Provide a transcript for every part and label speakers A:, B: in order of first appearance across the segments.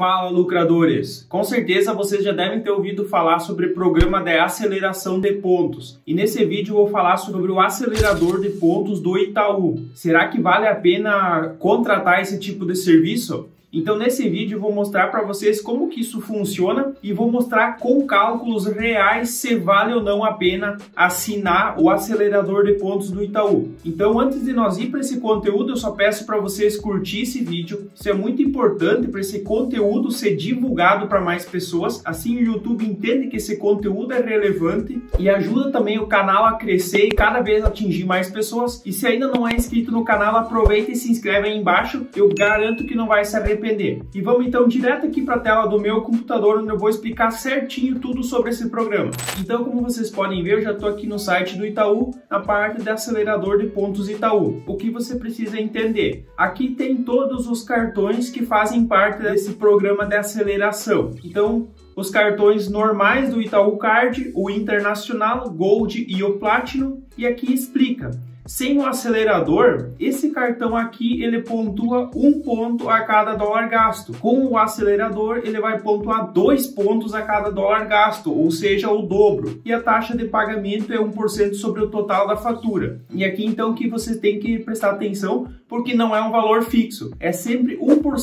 A: Fala, lucradores! Com certeza vocês já devem ter ouvido falar sobre o programa de aceleração de pontos. E nesse vídeo eu vou falar sobre o acelerador de pontos do Itaú. Será que vale a pena contratar esse tipo de serviço? Então nesse vídeo eu vou mostrar para vocês como que isso funciona e vou mostrar com cálculos reais se vale ou não a pena assinar o acelerador de pontos do Itaú. Então antes de nós ir para esse conteúdo, eu só peço para vocês curtir esse vídeo. Isso é muito importante para esse conteúdo ser divulgado para mais pessoas. Assim o YouTube entende que esse conteúdo é relevante e ajuda também o canal a crescer e cada vez atingir mais pessoas. E se ainda não é inscrito no canal, aproveita e se inscreve aí embaixo. Eu garanto que não vai se arrepender. E vamos então direto aqui para a tela do meu computador, onde eu vou explicar certinho tudo sobre esse programa. Então, como vocês podem ver, eu já estou aqui no site do Itaú, na parte de acelerador de pontos Itaú. O que você precisa entender? Aqui tem todos os cartões que fazem parte desse programa de aceleração. Então, os cartões normais do Itaú Card, o Internacional, Gold e o Platinum. E aqui explica. Sem o acelerador, esse cartão aqui ele pontua 1 ponto a cada dólar gasto. Com o acelerador, ele vai pontuar 2 pontos a cada dólar gasto, ou seja, o dobro. E a taxa de pagamento é 1% sobre o total da fatura. E aqui então que você tem que prestar atenção, porque não é um valor fixo. É sempre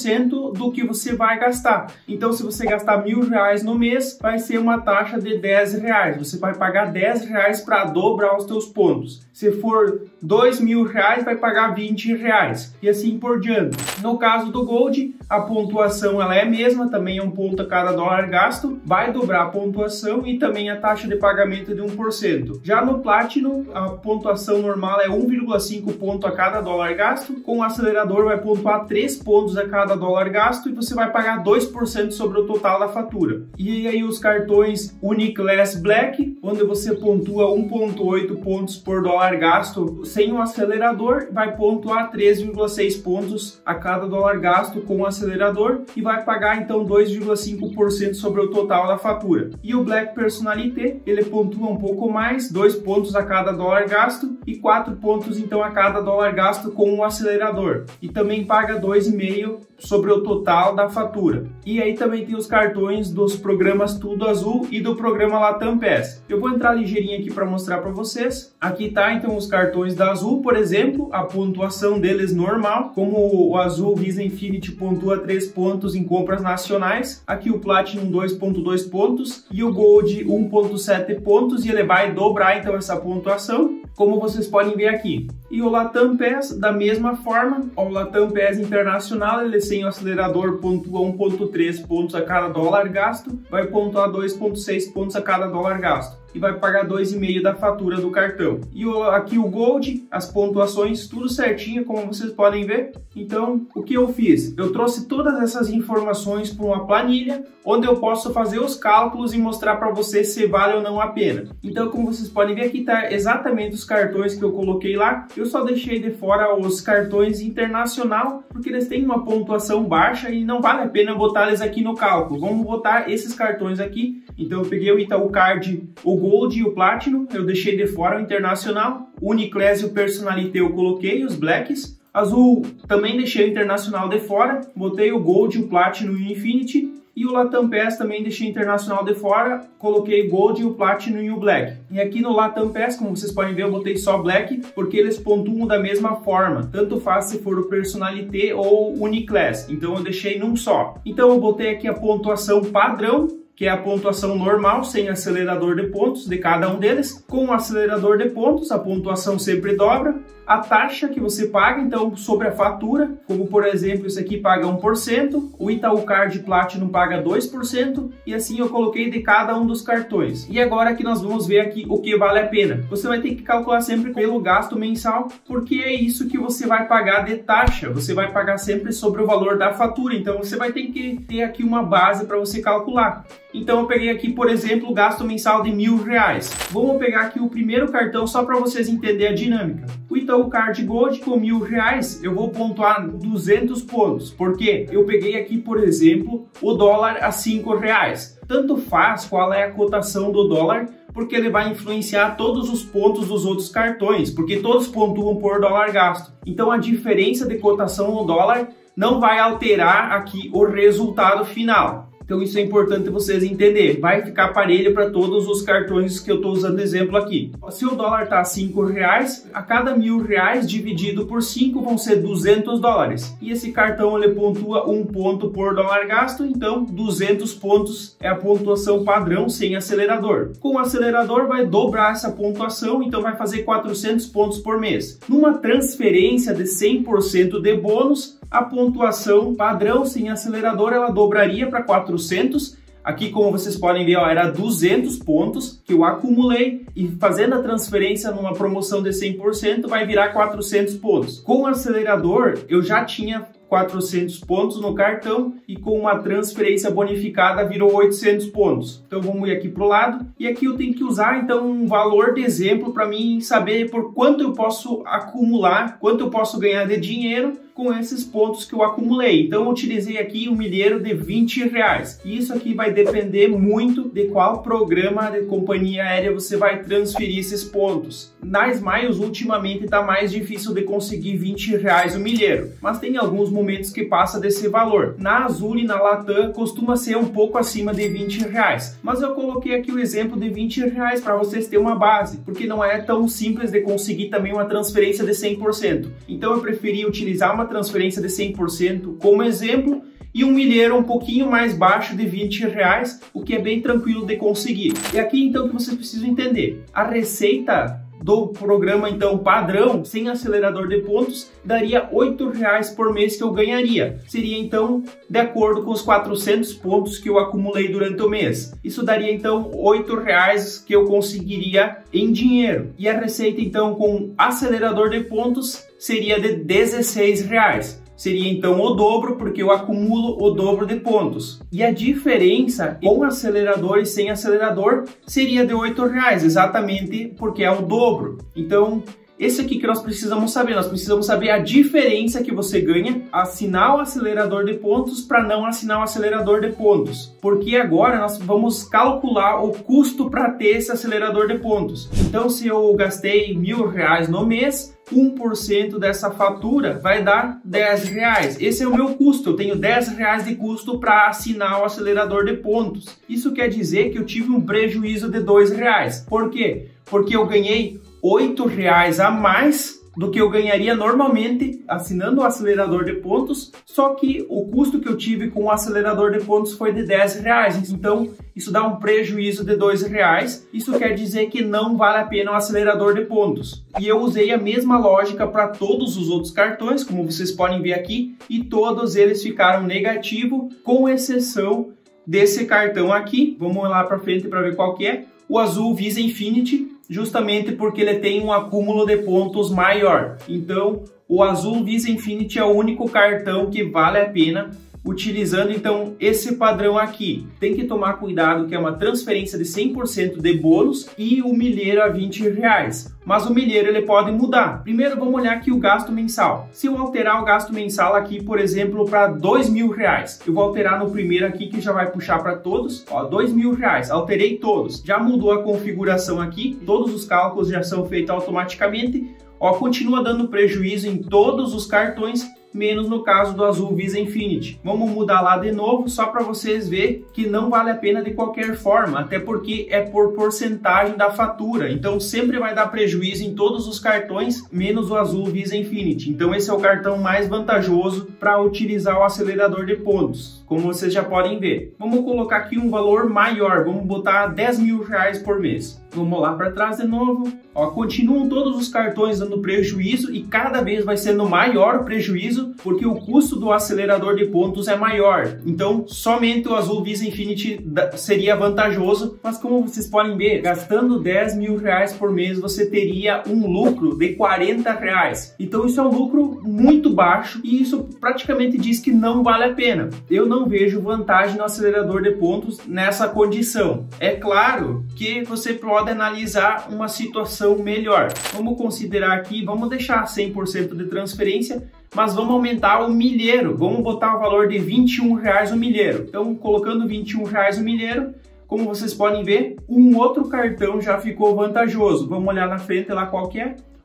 A: 1% do que você vai gastar. Então, se você gastar R$1.000 no mês, vai ser uma taxa de R$10. Você vai pagar R$10 para dobrar os seus pontos. Se for R$2.000, vai pagar R$20 e assim por diante. No caso do Gold, a pontuação ela é a mesma, também é 1 ponto a cada dólar gasto, vai dobrar a pontuação e também a taxa de pagamento de 1%. Já no Platinum, a pontuação normal é 1,5 ponto a cada dólar gasto, com o acelerador vai pontuar 3 pontos a cada dólar gasto e você vai pagar 2% sobre o total da fatura. E aí os cartões Uniclass Black, onde você pontua 1,8 pontos por dólar gasto sem o acelerador, vai pontuar 3,6 pontos a cada dólar gasto com o acelerador e vai pagar então 2,5% sobre o total da fatura. E o Black Personalité, ele pontua um pouco mais, 2 pontos a cada dólar gasto e 4 pontos então a cada dólar gasto com o acelerador. E também paga 2,5 sobre o total da fatura. E aí também tem os cartões dos programas Tudo Azul e do programa Latam Pass. Eu vou entrar ligeirinho aqui para mostrar para vocês. Aqui tá então os cartões da Azul, por exemplo, a pontuação deles normal, como o Azul Visa Infinity pontua 3 pontos em compras nacionais, aqui o Platinum 2,2 pontos e o Gold 1,7 pontos e ele vai dobrar então essa pontuação, como vocês podem ver aqui. E o Latam Pass da mesma forma, o Latam Pass Internacional, ele sem o acelerador pontua 1,3 pontos a cada dólar gasto, vai pontuar 2,6 pontos a cada dólar gasto e vai pagar 2,5 da fatura do cartão. E aqui o Gold, as pontuações tudo certinho, como vocês podem ver. Então, o que eu fiz? Eu trouxe todas essas informações para uma planilha, onde eu posso fazer os cálculos e mostrar para vocês se vale ou não a pena. Então, como vocês podem ver, aqui está exatamente os cartões que eu coloquei lá. Eu só deixei de fora os cartões Internacional, porque eles têm uma pontuação baixa e não vale a pena botar eles aqui no cálculo. Vamos botar esses cartões aqui. Então, eu peguei o Itaú Card, o Gold e o Platinum, eu deixei de fora o Internacional. O Uniclass e o Personalité eu coloquei, os Blacks. Azul também deixei o Internacional de fora, botei o Gold, o Platinum e o Infinity. E o Latam Pass também deixei Internacional de fora, coloquei o Gold, o Platinum e o Black. E aqui no Latam Pass, como vocês podem ver, eu botei só Black, porque eles pontuam da mesma forma. Tanto faz se for o Personalité ou o Uniclass. Então eu deixei num só. Então eu botei aqui a pontuação padrão, que é a pontuação normal, sem acelerador de pontos de cada um deles. Com o acelerador de pontos, a pontuação sempre dobra. A taxa que você paga, então, sobre a fatura, como por exemplo, isso aqui paga 1%, o Itaú Card Platinum paga 2%, e assim eu coloquei de cada um dos cartões. E agora que nós vamos ver aqui o que vale a pena. Você vai ter que calcular sempre pelo gasto mensal, porque é isso que você vai pagar de taxa. Você vai pagar sempre sobre o valor da fatura, então você vai ter que ter aqui uma base para você calcular. Então eu peguei aqui, por exemplo, o gasto mensal de R$1.000. Vamos pegar aqui o primeiro cartão só para vocês entenderem a dinâmica. O Itaú Card Gold com R$1.000, eu vou pontuar 200 pontos, porque eu peguei aqui, por exemplo, o dólar a R$5. Tanto faz qual é a cotação do dólar, porque ele vai influenciar todos os pontos dos outros cartões, porque todos pontuam por dólar gasto. Então a diferença de cotação no dólar não vai alterar aqui o resultado final. Então isso é importante vocês entenderem. Vai ficar parelho para todos os cartões que eu estou usando exemplo aqui. Se o dólar está R$5, a cada R$1.000 dividido por 5 vão ser $200. E esse cartão ele pontua 1 ponto por dólar gasto, então 200 pontos é a pontuação padrão sem acelerador. Com o acelerador vai dobrar essa pontuação, então vai fazer 400 pontos por mês. Numa transferência de 100% de bônus, a pontuação padrão sem acelerador ela dobraria para 400. Aqui, como vocês podem ver, ó, era 200 pontos que eu acumulei e fazendo a transferência numa promoção de 100% vai virar 400 pontos. Com o acelerador, eu já tinha 400 pontos no cartão e com uma transferência bonificada virou 800 pontos. Então vamos ir aqui para o lado e aqui eu tenho que usar então um valor de exemplo para mim saber por quanto eu posso acumular, quanto eu posso ganhar de dinheiro com esses pontos que eu acumulei. Então eu utilizei aqui um milheiro de R$20. E isso aqui vai depender muito de qual programa de companhia aérea você vai transferir esses pontos. Na Smiles ultimamente está mais difícil de conseguir R$20 o milheiro, mas tem alguns momentos que passa desse valor. Na Azul e na Latam costuma ser um pouco acima de R$20. Mas eu coloquei aqui o exemplo de R$20 para vocês terem uma base, porque não é tão simples de conseguir também uma transferência de 100%. Então eu preferi utilizar uma transferência de 100% como exemplo e um milheiro um pouquinho mais baixo de R$20, o que é bem tranquilo de conseguir. E aqui então que vocês precisam entender, a receita do programa então padrão, sem acelerador de pontos, daria R$8 por mês que eu ganharia. Seria então de acordo com os 400 pontos que eu acumulei durante o mês. Isso daria então R$8 que eu conseguiria em dinheiro. E a receita então com acelerador de pontos seria de R$16. Seria então o dobro, porque eu acumulo o dobro de pontos. E a diferença com acelerador e sem acelerador seria de R$8, exatamente porque é o dobro. Então, esse aqui que nós precisamos saber a diferença que você ganha assinar o acelerador de pontos para não assinar o acelerador de pontos. Porque agora nós vamos calcular o custo para ter esse acelerador de pontos. Então, se eu gastei R$1.000 no mês, 1% dessa fatura vai dar R$10. Esse é o meu custo, eu tenho R$10 de custo para assinar o acelerador de pontos. Isso quer dizer que eu tive um prejuízo de R$2. Por quê? Porque eu ganhei R$8 a mais do que eu ganharia normalmente assinando o acelerador de pontos, só que o custo que eu tive com o acelerador de pontos foi de R$10. Então, isso dá um prejuízo de R$2. Isso quer dizer que não vale a pena o acelerador de pontos. E eu usei a mesma lógica para todos os outros cartões, como vocês podem ver aqui, e todos eles ficaram negativo, com exceção desse cartão aqui. Vamos lá para frente para ver qual que é. O Azul Visa Infinity, justamente porque ele tem um acúmulo de pontos maior. Então, o Azul Visa Infinity é o único cartão que vale a pena utilizando então esse padrão aqui. Tem que tomar cuidado que é uma transferência de 100% de bônus e o milheiro a R$20. Mas o milheiro ele pode mudar. Primeiro vamos olhar aqui o gasto mensal. Se eu alterar o gasto mensal aqui, por exemplo, para R$2.000, eu vou alterar no primeiro aqui que já vai puxar para todos. Ó, R$2.000, alterei todos. Já mudou a configuração aqui, todos os cálculos já são feitos automaticamente. Ó, continua dando prejuízo em todos os cartões, menos no caso do Azul Visa Infinity. Vamos mudar lá de novo, só para vocês verem que não vale a pena de qualquer forma, até porque é por porcentagem da fatura. Então sempre vai dar prejuízo em todos os cartões, menos o Azul Visa Infinity. Então esse é o cartão mais vantajoso para utilizar o acelerador de pontos, como vocês já podem ver. Vamos colocar aqui um valor maior, vamos botar R$10.000 por mês. Vamos lá para trás de novo. Ó, continuam todos os cartões dando prejuízo e cada vez vai sendo maior prejuízo porque o custo do acelerador de pontos é maior. Então, somente o Azul Visa Infinity seria vantajoso, mas como vocês podem ver, gastando R$10.000 por mês, você teria um lucro de R$40. Então, isso é um lucro muito baixo e isso praticamente diz que não vale a pena. Eu não vejo vantagem no acelerador de pontos nessa condição. É claro que você pode analisar uma situação melhor. Vamos considerar aqui, vamos deixar 100% de transferência, mas vamos aumentar o milheiro. Vamos botar o valor de R$21 o milheiro. Então, colocando R$21 o milheiro, como vocês podem ver, um outro cartão já ficou vantajoso. Vamos olhar na frente lá qual que é.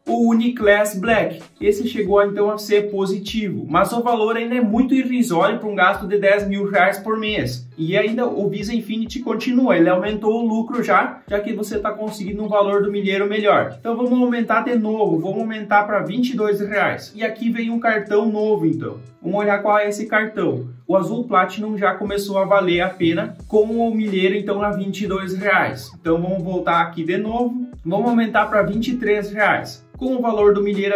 A: o Uniclass Black. Esse chegou então a ser positivo, mas o valor ainda é muito irrisório para um gasto de R$10.000 por mês. E ainda o Visa Infinity continua, ele aumentou o lucro já que você está conseguindo um valor do milheiro melhor. Então vamos aumentar de novo, vamos aumentar para R$22. E aqui vem um cartão novo então. Vamos olhar qual é esse cartão. O Azul Platinum já começou a valer a pena com o milheiro então a R$22. Então vamos voltar aqui de novo, vamos aumentar para R$23. Com o valor do milheiro a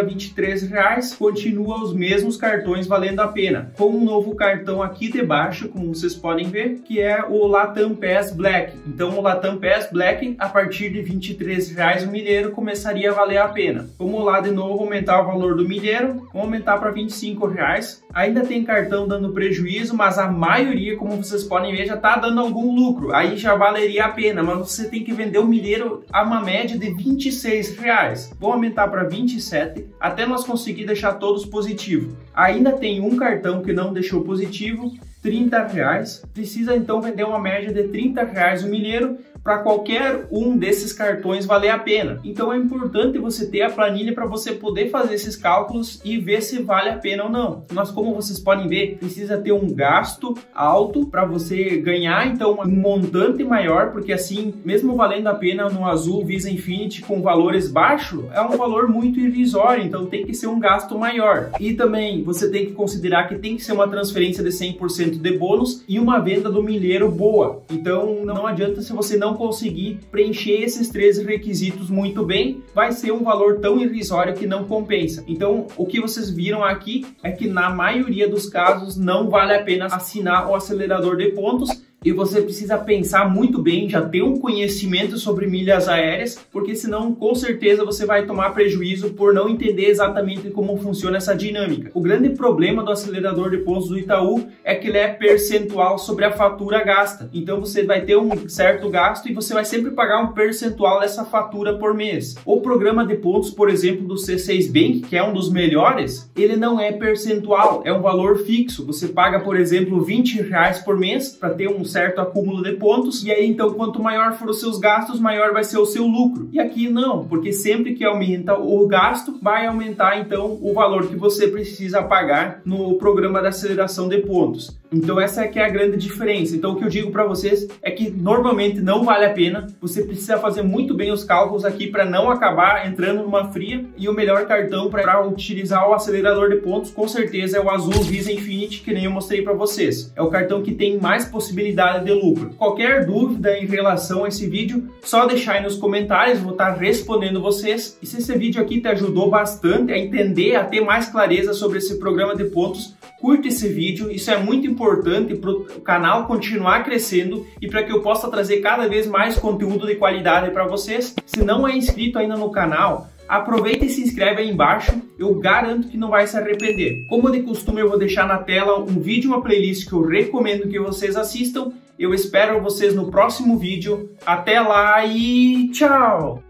A: R$23, continua os mesmos cartões valendo a pena. Com um novo cartão aqui debaixo, como vocês podem ver, que é o Latam Pass Black. Então o Latam Pass Black, a partir de R$23 o milheiro, começaria a valer a pena. Vamos lá de novo aumentar o valor do milheiro, vamos aumentar para R$25. Ainda tem cartão dando prejuízo, mas a maioria, como vocês podem ver, já está dando algum lucro. Aí já valeria a pena, mas você tem que vender o milheiro a uma média de R$26. Vou aumentar para 27, até nós conseguir deixar todos positivos. Ainda tem um cartão que não deixou positivo, R$30. Precisa então vender uma média de R$30 o milheiro para qualquer um desses cartões valer a pena. Então é importante você ter a planilha para você poder fazer esses cálculos e ver se vale a pena ou não. Mas como vocês podem ver, precisa ter um gasto alto para você ganhar então um montante maior, porque assim, mesmo valendo a pena no Azul Visa Infinity com valores baixos, é um valor muito irrisório, então tem que ser um gasto maior. E também você tem que considerar que tem que ser uma transferência de 100% de bônus e uma venda do milheiro boa. Então não adianta se você não conseguir preencher esses 3 requisitos muito bem, vai ser um valor tão irrisório que não compensa. Então, o que vocês viram aqui é que na maioria dos casos não vale a pena assinar o acelerador de pontos. E você precisa pensar muito bem, já ter um conhecimento sobre milhas aéreas, porque senão com certeza você vai tomar prejuízo por não entender exatamente como funciona essa dinâmica. O grande problema do acelerador de pontos do Itaú é que ele é percentual sobre a fatura gasta. Então você vai ter um certo gasto e você vai sempre pagar um percentual dessa fatura por mês. O programa de pontos, por exemplo, do C6 Bank, que é um dos melhores, ele não é percentual, é um valor fixo. Você paga, por exemplo, R$20 por mês para ter um certo acúmulo de pontos, e aí então quanto maior for os seus gastos, maior vai ser o seu lucro. E aqui não, porque sempre que aumenta o gasto, vai aumentar então o valor que você precisa pagar no programa de aceleração de pontos. Então essa é que é a grande diferença. Então o que eu digo para vocês é que normalmente não vale a pena, você precisa fazer muito bem os cálculos aqui para não acabar entrando numa fria, e o melhor cartão para utilizar o acelerador de pontos com certeza é o Azul Visa Infinity, que nem eu mostrei para vocês. É o cartão que tem mais possibilidade de lucro. Qualquer dúvida em relação a esse vídeo, só deixar aí nos comentários, vou estar respondendo vocês. E se esse vídeo aqui te ajudou bastante a entender, a ter mais clareza sobre esse programa de pontos, curte esse vídeo, isso é muito importante para o canal continuar crescendo e para que eu possa trazer cada vez mais conteúdo de qualidade para vocês. Se não é inscrito ainda no canal, aproveita e se inscreve aí embaixo, eu garanto que não vai se arrepender. Como de costume, eu vou deixar na tela um vídeo, uma playlist que eu recomendo que vocês assistam. Eu espero vocês no próximo vídeo. Até lá e tchau!